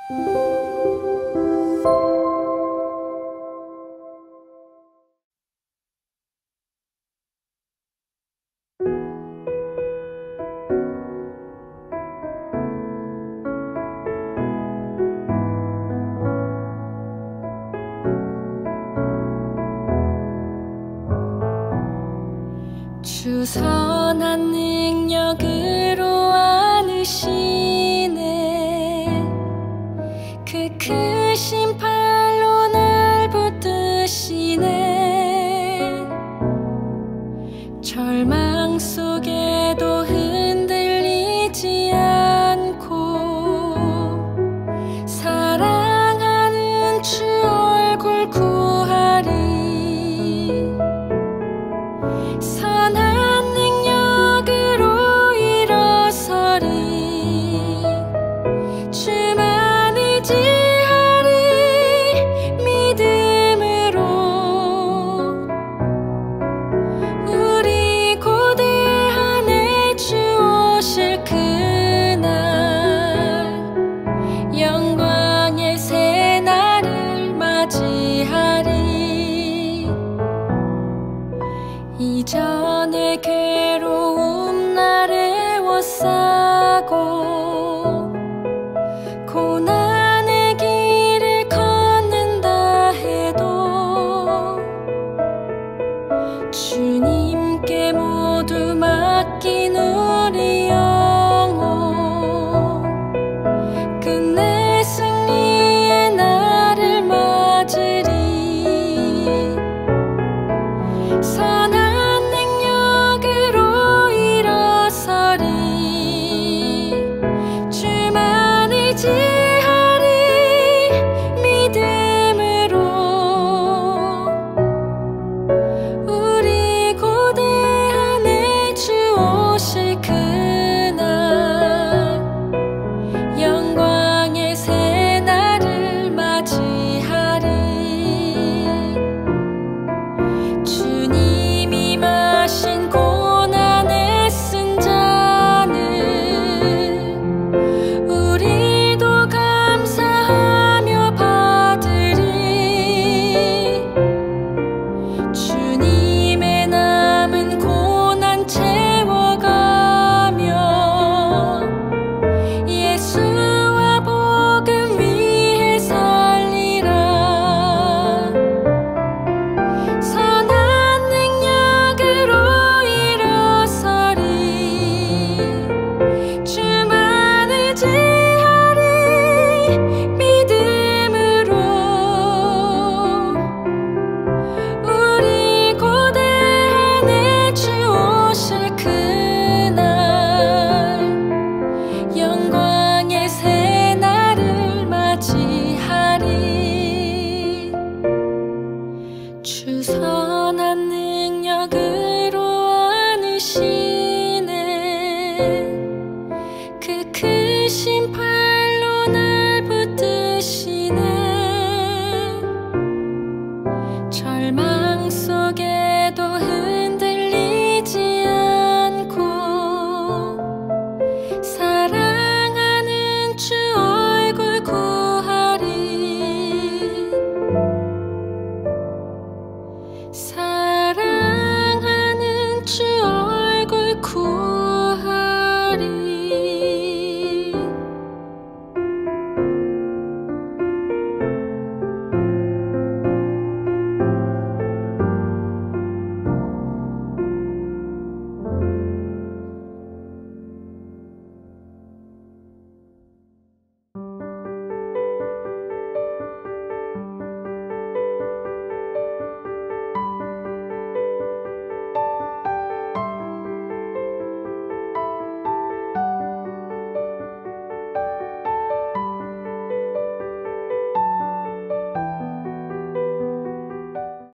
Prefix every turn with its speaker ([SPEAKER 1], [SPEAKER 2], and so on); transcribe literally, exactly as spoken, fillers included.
[SPEAKER 1] 주 선한 능력으로 안으시네. 그 크신 팔로 날 붙드시네. 절망 속에도 흔들리지 않고 사랑하는 주 얼굴 구하리. 선한 능력으로 일어서리. 주만 의지하리. 믿음으로 우리 고대 안에 주 오실 그날 영광의 새날을 맞이하리. 이전의 괴로움 날 애워싸고 고난의 길을 걷는다 해도 주님께 모두 맡긴 우리 영혼 끝내 승리의 날을 맞으리. 선한 능력으로 일어서리. 주만 의지하리. 믿음으로 우리 고대 안에 주 오실 그날 영광의 새날을 맞이하리. 주님이 마신 고난에 쓴 잔을 우리도 감사하며 받으리. 주님의 남은 고난 채워가며 예수와 복음 위에 살리라. 선한 능력으로 일어서리. 주만 의지하리. 믿음으로 우리 고대 안에 주 오실 그날 영광의 새날을 맞이하리. 주 선한 능력으로 안으시네. 그 크신 팔로 날